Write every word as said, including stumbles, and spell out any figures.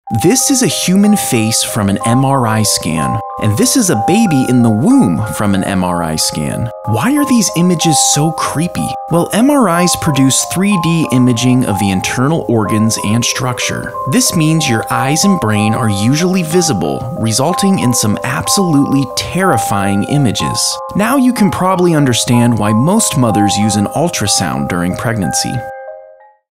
This is a human face from an M R I scan, and this is a baby in the womb from an M R I scan. Why are these images so creepy? Well, M R Is produce three D imaging of the internal organs and structure. This means your eyes and brain are usually visible, resulting in some absolutely terrifying images. Now you can probably understand why most mothers use an ultrasound during pregnancy.